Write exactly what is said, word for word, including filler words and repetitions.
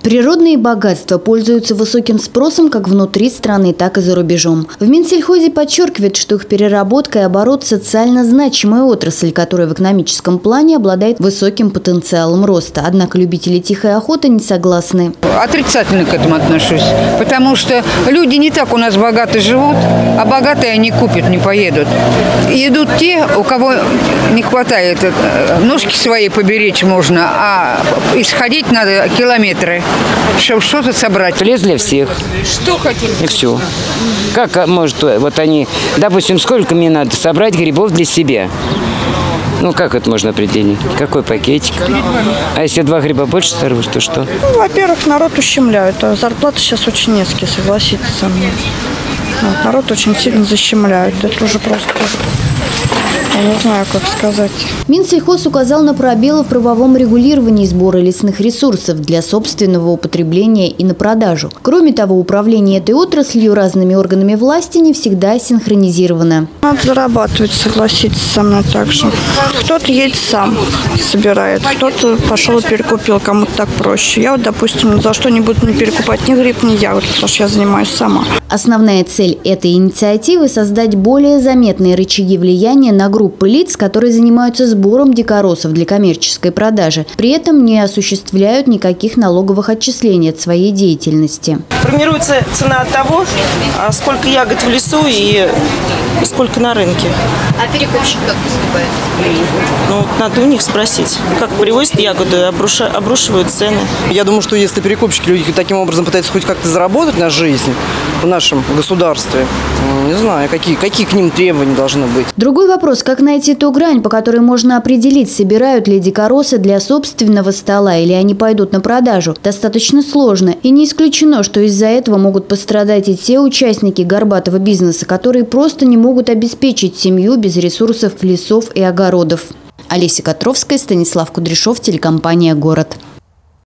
Природные богатства пользуются высоким спросом как внутри страны, так и за рубежом. В Минсельхозе подчеркивают, что их переработка и оборот – социально значимая отрасль, которая в экономическом плане обладает высоким потенциалом роста. Однако любители тихой охоты не согласны. Отрицательно к этому отношусь, потому что люди не так у нас богато живут, а богатые они купят, не поедут. И идут те, у кого не хватает, ножки свои поберечь можно, а исходить надо километры, чтобы что-то собрать. Лес для всех. Что хотим? И все. Как может, вот они, допустим, сколько мне надо собрать грибов для себя? Ну, как это можно определить? Какой пакетик? А если два гриба больше сорвешь, то что? Ну, во-первых, народ ущемляют. А зарплаты сейчас очень низкие, согласитесь со мной. Вот, народ очень сильно защемляют. Это уже просто... Я не знаю, как сказать. Минсельхоз указал на пробелы в правовом регулировании сбора лесных ресурсов для собственного употребления и на продажу. Кроме того, управление этой отраслью разными органами власти не всегда синхронизировано. Надо зарабатывать, согласитесь со мной так же. Кто-то едет сам, собирает, кто-то пошел и перекупил, кому-то так проще. Я вот, допустим, ни за что не буду не перекупать ни гриб, ни ягод, потому что я занимаюсь сама. Основная цель этой инициативы – создать более заметные рычаги влияния на группы лиц, которые занимаются сбором дикоросов для коммерческой продажи. При этом не осуществляют никаких налоговых отчислений от своей деятельности. Формируется цена от того, сколько ягод в лесу и сколько на рынке. А перекупщик как поступает? Ну, надо у них спросить, как привозят ягоды, обруша, обрушивают цены. Я думаю, что если перекупщики, люди таким образом пытаются хоть как-то заработать на жизнь в нашем государстве, не знаю, какие, какие к ним требования должны быть. Другой вопрос, как найти ту грань, по которой можно определить, собирают ли дикоросы для собственного стола или они пойдут на продажу, достаточно сложно. И не исключено, что из-за этого могут пострадать и те участники горбатого бизнеса, которые просто не могут обеспечить семью без ресурсов лесов и огородов. Олеся Котровская, Станислав Кудряшов, телекомпания «Город».